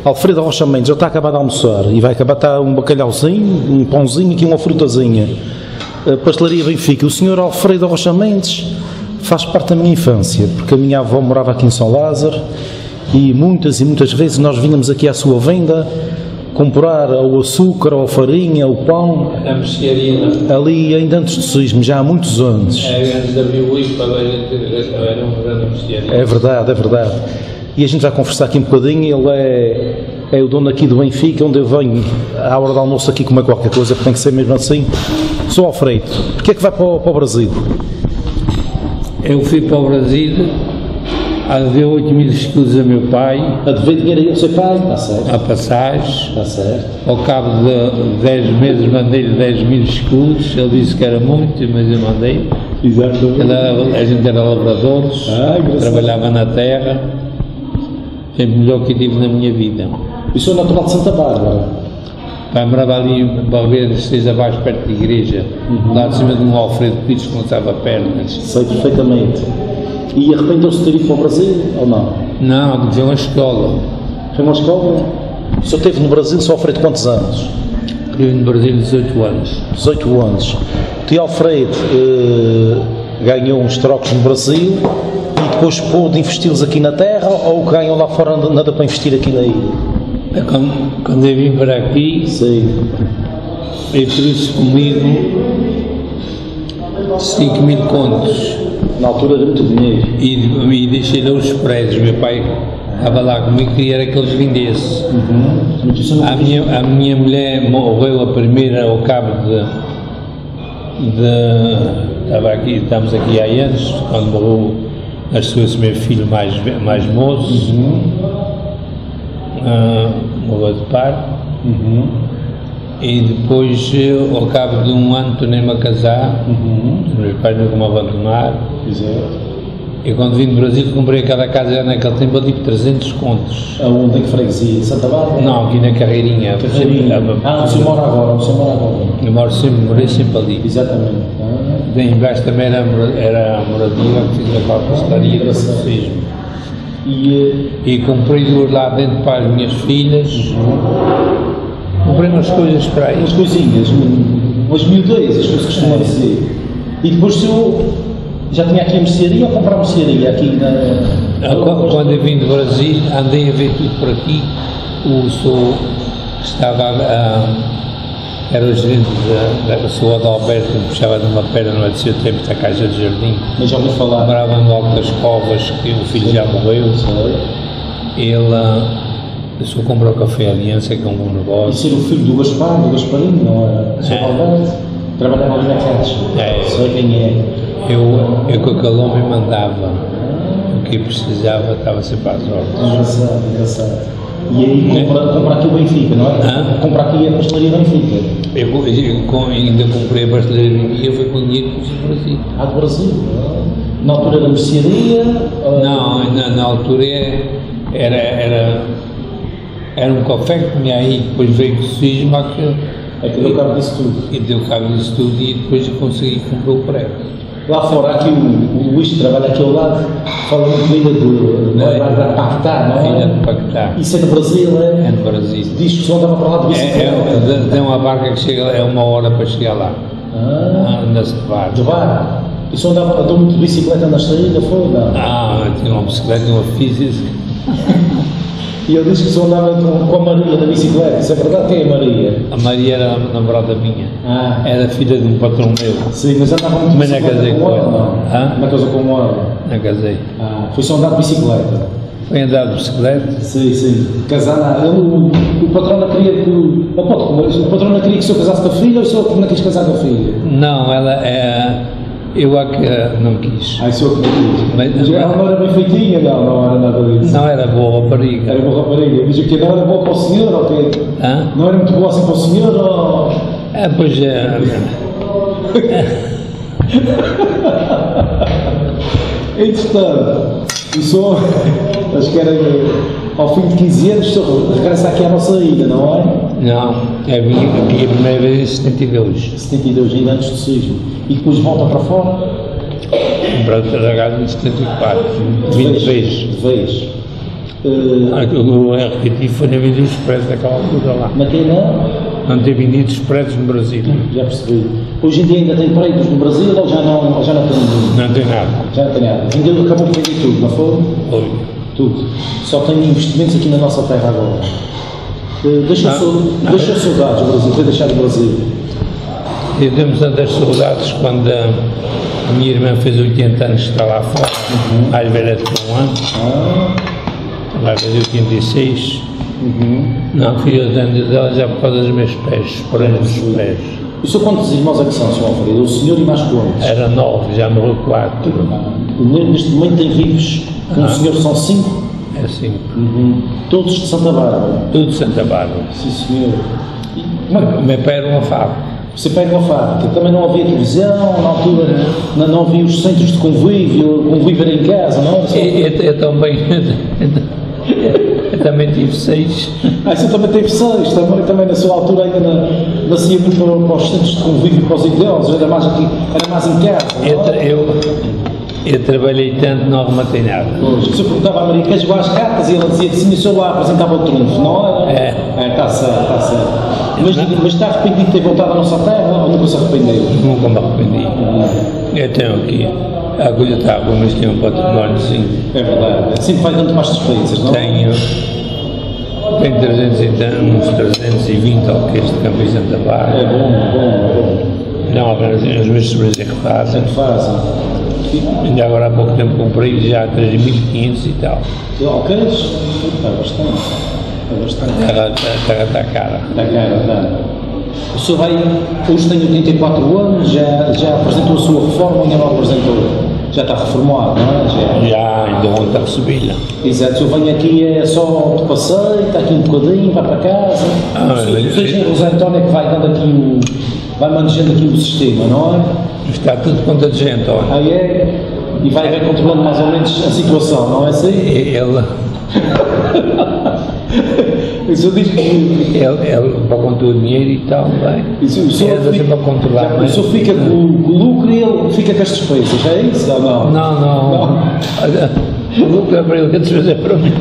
Alfredo Rocha Mendes, ele está a acabar de almoçar e vai acabar de estar um bacalhauzinho, um pãozinho e uma frutazinha. Pastelaria Benfica. O senhor Alfredo Rocha Mendes faz parte da minha infância, porque a minha avó morava aqui em São Lázaro e muitas vezes nós vínhamos aqui à sua venda comprar o açúcar, ou a farinha, o pão. A mercearia ali ainda antes do sismo, já há muitos anos. Antes da Biuípa, era uma grande mercearia. É verdade. E a gente vai conversar aqui um bocadinho. Ele é o dono aqui do Benfica, onde eu venho à hora do almoço aqui comer qualquer coisa, que tem que ser mesmo assim. Sou Alfredo. Porquê é que vai para o Brasil? Eu fui para o Brasil a dever 8.000 escudos a meu pai. A dever dinheiro ao seu pai? Está certo. A passagem. Está certo. Ao cabo de 10 meses mandei-lhe 10.000 escudos. Ele disse que era muito, mas eu mandei. Exato. A gente era lavradores, trabalhava na terra. Foi o melhor que eu tive na minha vida. E o senhor é natural de Santa Bárbara? Pai, morava ali em Barbeira de 6 abaixo, perto da igreja, lá de cima de um Alfredo Pires que lançava pernas. Sei perfeitamente. E arrependeu-se de ter ido para o Brasil, ou não? Não, foi uma escola. Foi uma escola? O senhor esteve no Brasil, Sr. Alfredo, quantos anos? Estive no Brasil 18 anos. 18 anos. O tio Alfredo ganhou uns trocos no Brasil e depois pôde investi-los aqui na terra, ou o que ganham lá fora nada para investir aqui na ilha? Quando eu vim para aqui, sim, eu trouxe comigo 5.000 contos. Na altura era muito dinheiro. E deixei lá os prédios. Meu pai estava lá comigo e queria que eles vendessem. A minha mulher morreu a primeira ao cabo estamos aqui há anos, quando morreu, nasceu-se meu filho mais moço. Morreu de parto. E depois, ao cabo de um ano, tornei-me a casar. Meus pais nunca me abandonaram. E quando vim do Brasil, comprei aquela casa já naquele tempo ali por 300 contos. Aonde é que freguesia? Santa Bárbara? Não, aqui na Carreirinha. Você mora agora? Eu morei sempre ali. Exatamente. Bem, embaixo também era a moradia, que fiz a pastelaria do sismo. E comprei duas lá dentro para as minhas filhas. Comprei umas coisas para aí. Umas coisinhas, umas miudezas, as coisas costumam dizer. E depois o senhor já tinha aqui a mercearia ou comprar a mercearia aqui na... Quando eu vim do Brasil, andei a ver tudo por aqui. O senhor era o gerente da sua Adalberto, que puxava de uma perna no seu tempo da Caixa de Jardim. Mas já ouvi falar. Morava no Alto das Covas, que o filho já morreu. O senhor comprou o Café Aliança, que é um bom negócio. E ser o filho do Gasparinho, não era? O senhor Alberto trabalhava ali na Caixa. Sei quem é. Eu com aquele homem mandava. O que precisava estava sempre às ordens. Engraçado. E aí compra aqui o Benfica, não é? Compra aqui a pastelaria Benfica. Eu ainda comprei a pastelaria Benfica, foi com dinheiro do Brasil. Do Brasil? Na altura da mercearia? Não, na altura era um café que tinha aí, depois veio o sismo, que deu cabo disso tudo. E deu cabo disso tudo e depois eu consegui comprar o prédio. Lá fora, aqui o Luís que trabalha aqui ao lado, fala muito bem da Paquetá, não é? Ilha de Paquetá. Isso é do Brasil, é? É do Brasil. Diz que o senhor andava para lá de bicicleta. Tem uma barca que chega, é 1 hora para chegar lá. Anda-se de barco. De barco? E o senhor andou muito de bicicleta na saída, foi? Não? Tinha uma bicicleta e uma física. E ele disse que o senhor andava com a Maria da bicicleta. Isso é verdade? Quem é a Maria? A Maria era a namorada minha. Era filha de um patrão meu. Sim, mas andava muito de bicicleta. Mas não casei com ela. Não casou com ela? Não casei. Foi só andar de bicicleta? Foi andar de bicicleta? Sim. Casar nada. O patrão não queria que... O patrão não queria que o senhor casasse com a filha ou o senhor não quis casar com a filha? Não, eu não quis. O senhor que não quis. Mas ela não era bem feitinha, não era nada disso. Não era boa rapariga. Era boa rapariga. Mas o que não era boa para o senhor ou quê? Não era muito boa assim para o senhor ou... Pois é. Entretanto, o senhor, acho que era ao fim de 15 anos, o senhor regressa aqui à nossa ilha, não é? Não, eu vim aqui a primeira vez em 72. 72, ainda antes do sismo. E depois volta para fora? Para Tragado em 74, 20 vezes. De vez. O RTP foi na Avenida Expresso daquela altura lá. Na que Não tem vendido expressos no Brasil. Já percebi. Hoje em dia ainda tem prédios no Brasil ou já não tem? Não tem nada. Já não tem nada. Vendeu, acabou por vender tudo, não foi? Foi. Tudo. Só tem investimentos aqui na nossa terra agora. Deixa saudades o Brasil, foi deixar o Brasil. Eu temos tantas saudades quando a minha irmã fez 80 anos que está lá fora, mais velha do que um ano. Vai fazer 86. Não, fui eu dentro dela já por causa dos meus pés, os problemas dos pés. E o senhor quantos irmãos é que são, Sr. Alfredo? O senhor e mais quantos? Era 9, já morreu 4. Neste momento tem vivos, com o senhor são 5? É 5. Todos de Santa Bárbara? Tudo de Santa Bárbara. Sim, senhor. O meu pai era uma fábrica. Você pega uma fábrica, também não havia televisão, na altura não havia os centros de convívio era em casa, não? Eu também tive 6. Você também teve 6, também na sua altura ainda nascia muito para os centros de convívio para os idosos, era mais em casa. Eu trabalhei tanto, não arrematei nada. Pois, o senhor perguntava à Maria que jogava as cartas e ela dizia que sim, o senhor lá apresentava o trunfo, não era? Está certo. Mas está arrependido de ter voltado à nossa terra ou nunca se arrependeu? Nunca me arrependi. Eu tenho aqui, a agulha está boa, mas tenho um património, sim. É verdade, sempre vai dando mais despesas, não? Tenho 300 uns 320 ao que este campo em Santa Bárbara. É bom. Não, apenas os meus sobrinhos é que fazem. Ainda agora há pouco tempo comprei já 3.500 e tal. Ok, está bastante. A terra está cara. Está cara. O senhor hoje tem 84 anos, já apresentou a sua reforma ou ainda não apresentou? Já está reformado, não é? Já, ainda ontem recebi-la. Exato, o senhor vem aqui é só de passeio, está aqui um bocadinho, vai para casa. O senhor José António é que vai dando aqui vai manejando aqui o sistema, não é? Está tudo conta de gente, olha. É? E vai controlando mais ou menos a situação, não é assim? Ele para contar o dinheiro e tal, bem. O senhor para controlar. O senhor fica com o lucro e ele fica com as despesas, é isso ou não? Não. O lucro é para ele, que a despesa é para mim.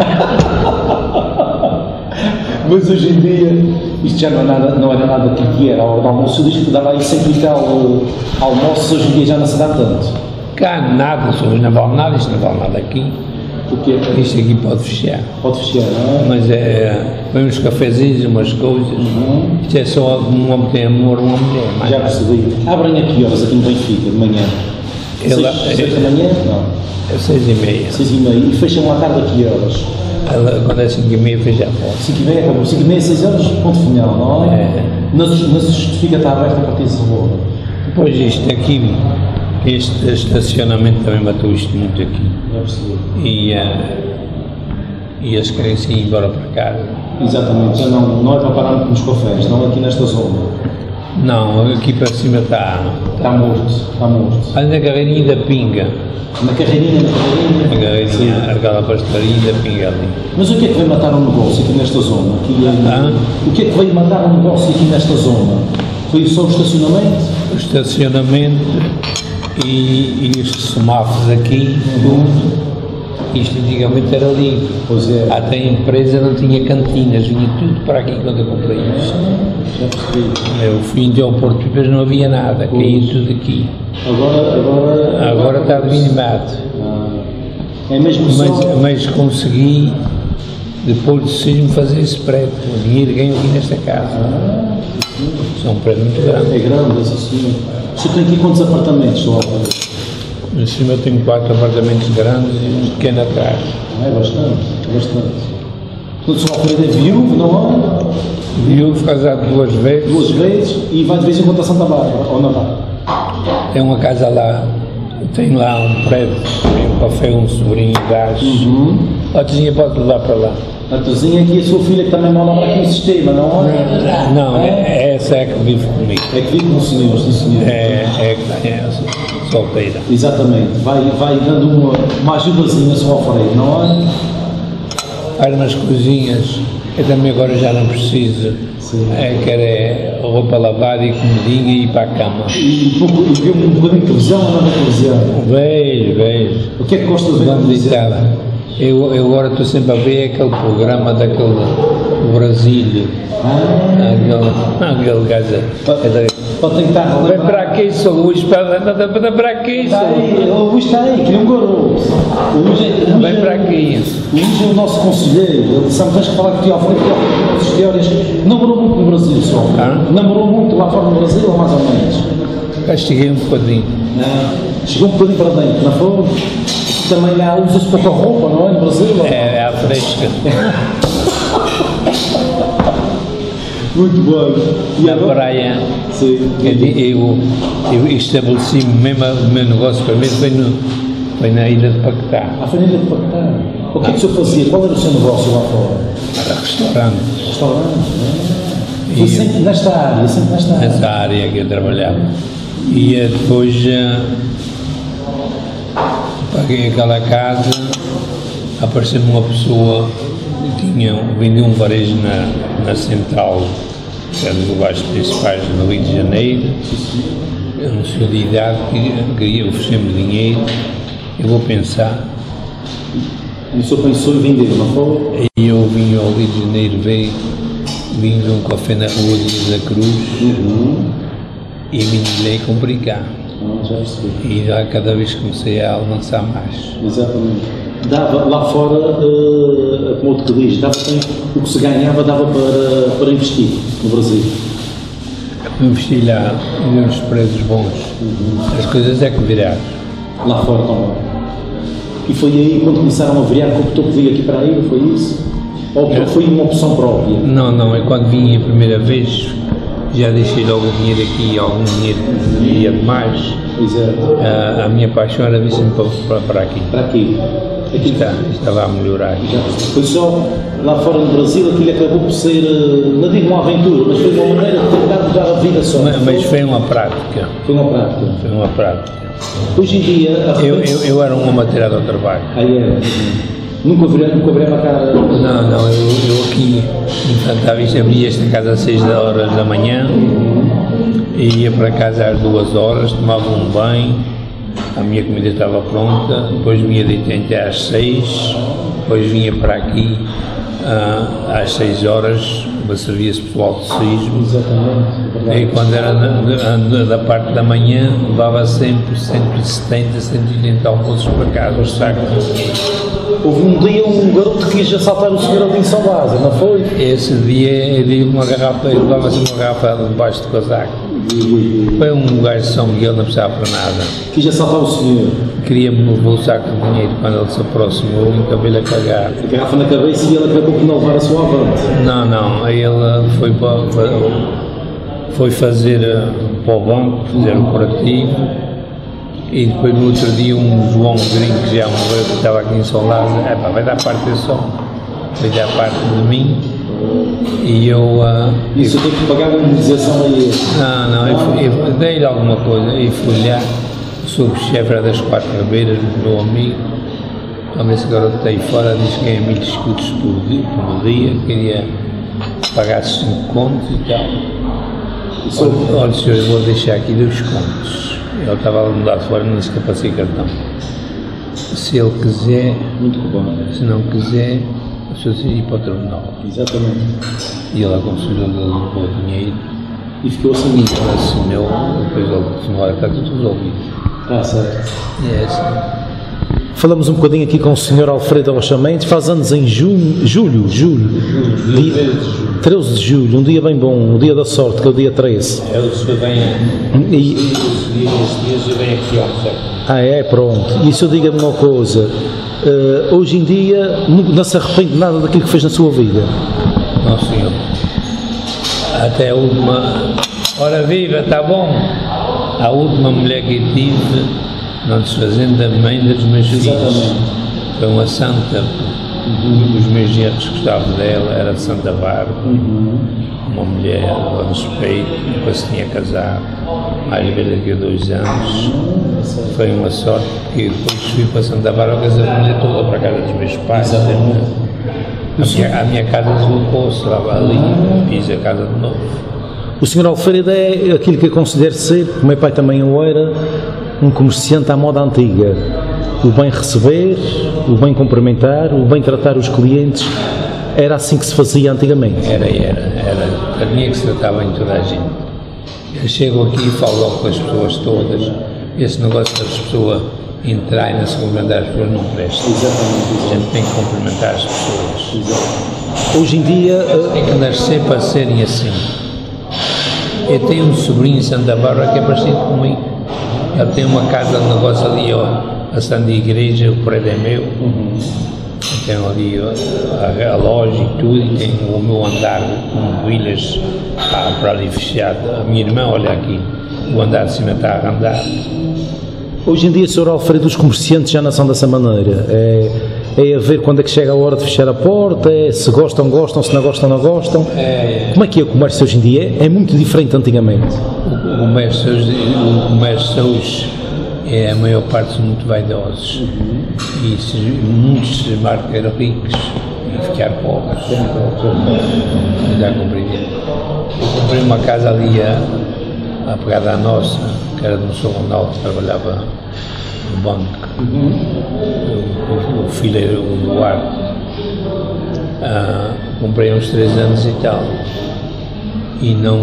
Mas hoje em dia, isto já não era nada que era a hora do almoço. Eu disse que dava aí sempre que almoço, hoje em dia já não se dá tanto. Cá nada, isto não vale nada aqui. Porque isto aqui pode fechar. Pode fechar, não é? Mas vem uns cafezinhos, umas coisas. Isto é só um homem que tem amor, uma mulher. Já percebi. Abrem a que horas aqui no Benfica, de manhã? 6 da manhã? Não. É 6h30. 6h30. E fecham à tarde a que horas? Quando é 5h30 fecha a porta. 5h30 acabou. 5h30, 6 horas, ponto final, não é? Não se justifica estar aberto a partir de hora. Pois isto aqui, este estacionamento também matou isto muito aqui. Já percebi. E eles querem sim ir embora para casa. Exatamente, já não é para parar nos cafés, não é aqui nesta zona. Não, aqui para cima está morto. Ali na carreirinha da Pinga. Na carreirinha? Na carreirinha, aquela pastelaria da Pinga ali. Mas o que é que veio matar um negócio aqui nesta zona? O que é que veio matar um negócio aqui nesta zona? Foi só o estacionamento? O estacionamento e os semáforos aqui, tudo. Isto antigamente era livre. Pois é. Até a empresa não tinha cantinas, vinha tudo para aqui quando eu comprei isto. Já percebi. Eu fui até ao Porto e depois não havia nada, caía tudo aqui. Agora está minimado. É mesmo mas consegui, depois de sismo, fazer esse prédio. O dinheiro ganho aqui nesta casa. É um prédio muito grande. É grande, sim senhor. O senhor tem aqui quantos apartamentos, Sr. Alfredo? Em cima eu tenho 4 apartamentos grandes e um pequeno atrás. É bastante. O Sr. Alfredo é viúvo, não é? Viúvo, casado 2 vezes. 2 vezes e vai de vez em quando a Santa Bárbara, ou não vai? Tem uma casa lá, tem lá um prédio, tem um café, um sobrinho de gás. A Tezinha pode levar para lá. A Tezinha aqui, a sua filha que também mora aqui no sistema, não é? Não, essa é que vive comigo. É que vive com o senhor, sim senhor. É solteira. Exatamente, vai dando uma ajudazinha Sr. Alfredo, não é? Faz umas coisinhas, eu também agora já não preciso. Quero roupa lavada e comidinha e ir para a cama. E um bocadinho de televisão ou não é televisão? Vejo. O que é que gosta de ver? Vamos deitar. Eu agora estou sempre a ver aquele programa daquele Brasília. Aquele gajo. Para tentar. Vem para aqui, sou Luís, para aqui. O Luís está aí, que não gorou. Vem para aqui. O Luís é o nosso conselheiro. Ele sabe que falar com o Tio Alfredo, as histórias. Namorou muito no Brasil só. Namorou muito lá fora no Brasil, ou mais ou menos? Castiguei um bocadinho. Chegou um bocadinho para dentro, não foi? Também lá usa-se pouca roupa, não é? No Brasil? É a fresca. Muito bom. E a praia, sim. Eu estabeleci mesmo o meu negócio para mim, foi na ilha de Paquetá. Foi na ilha de Paquetá. O que é que o senhor fazia? Qual era o seu negócio lá fora? Era restaurante. Foi sempre nesta área, Nessa área que eu trabalhava. E depois paguei aquela casa, apareceu-me uma pessoa que vendia um varejo na central, que era dos lugares principais no Rio de Janeiro. Um senhor de idade que queria oferecer-me dinheiro. Eu vou pensar. E o senhor pensou em vender, não foi? E eu vim ao Rio de Janeiro, vim de um café na rua de da Cruz e me dei comprei cá. Já percebi. E lá cada vez comecei a avançar mais. Exatamente. Dava lá fora, como outro que diz, dava também, o que se ganhava dava para investir no Brasil. Investi lá e uns preços bons. As coisas é que viraram. Lá fora também. E foi aí quando começaram a virar que optou por vir aqui para aí, foi isso? Ou foi uma opção própria? Não, eu quando vim a primeira vez já deixei logo o dinheiro aqui, algum dinheiro que ia demais. Exato. A minha paixão era vir sempre para aqui. Para aqui. Estava a melhorar. Foi só lá fora no Brasil, aquilo acabou por ser, não digo uma aventura, mas foi uma maneira de tentar mudar a vida só. Mas foi uma prática. Foi uma prática. Foi uma prática. Hoje em dia... Eu era um homem tirado ao trabalho. É. Nunca virei para cá? Não, eu aqui em Santa Vista abria esta casa às 6 horas da manhã, ia para casa às 2 horas, tomava um banho, a minha comida estava pronta, depois vinha deitar até às 6, depois vinha para aqui às 6 horas, servia-se pessoal de sismo. Exatamente. E quando era da parte da manhã, levava sempre 170, 180 almoços para casa, os sacos. Houve um dia um garoto que quis assaltar o senhor ali em São Lázaro, não foi? Esse dia eu dei uma garrafa, ele levava assim uma garrafa debaixo do casaco. Foi um gajo de São Miguel, não precisava para nada. Quis assaltar o senhor? Queria-me levar o saco de dinheiro. Quando ele se aproximou, eu acabei-lhe a cagar. A garrafa na cabeça e ele acabou por não levar a sua avante? Não, aí ele foi fazer para o banco, fazer o curativo. E depois no outro dia um João Gringo que já morreu, que estava aqui em São Lázaro, vai dar parte desse homem, vai dar parte de mim. E eu... Isso eu tenho que pagar uma indenização a ele? Não, eu dei-lhe alguma coisa e fui lá, o subchefe era das 4 Beiras, meu amigo, quando esse garoto está aí fora, disse que ganha 1000 escudos por dia, queria pagar 5 contos e tal. Olha senhor, eu vou deixar aqui 2 contos. Ele estava lá no lado de fora, não disse que eu passei cartão. Se ele quiser, muito bom. Se não quiser, a pessoa ir para o tribunal. Exatamente. E ele aconselhou-lhe, levou o dinheiro. E ficou assim. E ele assinou, depois ele disse, olha, está tudo resolvido. Certo. E é assim. Falamos um bocadinho aqui com o Sr. Alfredo Rocha Mendes, faz anos em julho, 13 de julho, um dia bem bom, um dia da sorte, que é o dia 13. O senhor vem esses dias eu venho aqui ao certo. Pronto. E se eu diga-me uma coisa, hoje em dia não se arrepende de nada daquilo que fez na sua vida? Não, senhor. Até a última... Ora viva, está bom? A última mulher que tive, não desfazendo da mãe dos meus filhos. Foi uma santa. Os meus genros gostavam dela, era de Santa Bárbara. Uma mulher ao respeito, depois se tinha casado. Mais velha daqui a 2 anos. Foi uma sorte, porque depois fui para Santa Bárbara, casei a mulher toda para a casa dos meus pais. A minha casa deslocou-se, estava ali, fiz a casa de novo. O Sr. Alfredo é aquilo que eu considero ser, o meu pai também o era, um comerciante à moda antiga. o bem receber, o bem cumprimentar, o bem tratar os clientes. Era assim que se fazia antigamente? Era. Para mim é que se tratava em toda a gente. Eu chego aqui e falo logo com as pessoas todas. Esse negócio das pessoas entrar e não se cumprimentar as pessoas não presta. Exatamente. A gente tem que cumprimentar as pessoas. Exato. Hoje em dia... Tem que nascer para serem assim. Eu tenho um sobrinho em Santa Bárbara que é parecido comigo. Ele tem uma casa de negócio ali, ó, a Santa Igreja, o prédio é meu. Tem ali a loja e tudo, e tem o meu andar com mobílias para ali fechado. A minha irmã, olha aqui, o andar de cima está arrendado. Hoje em dia, Sr. Alfredo, os comerciantes já não são dessa maneira. É a ver quando é que chega a hora de fechar a porta, se gostam, se não gostam, não gostam. Como é que é o comércio hoje em dia? É muito diferente de antigamente. O comércio hoje, a maior parte são muito vaidosos. E muitos se marcam ricos e ficar pobres. Já compreendi. Eu comprei uma casa ali a pegada à nossa, que era de um São Ronaldo que trabalhava no banco. O filho era o Duarte. Comprei há uns 3 anos e tal. E não.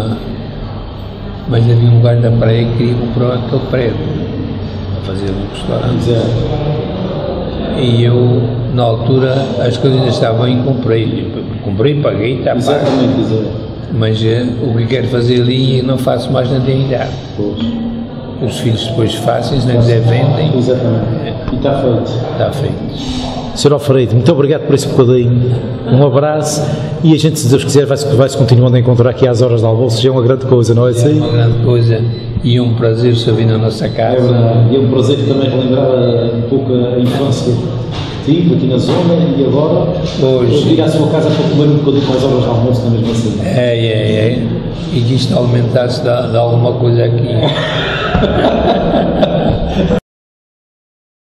Mas havia um lugar da praia que queria comprar aquele prédio para fazer um restaurante. E eu, na altura, as coisas ainda estavam bem, comprei, paguei, está pago. Mas o que quero fazer ali não faço mais na minha idade. Os filhos depois fazem, se não quiser vendem. Exatamente. E está feito. Está feito. Sr. Alfredo, muito obrigado por esse bocadinho, um abraço, e a gente, se Deus quiser, vai-se continuando a encontrar aqui às horas de almoço, já é uma grande coisa, não é assim? É uma grande coisa e um prazer servir na nossa casa. É verdade, e é um prazer também relembrar um pouco a infância que tive aqui na zona, e agora vir à sua casa para comer um bocadinho com as horas de almoço na mesma cena. É, e que isto aumentasse de alguma coisa aqui.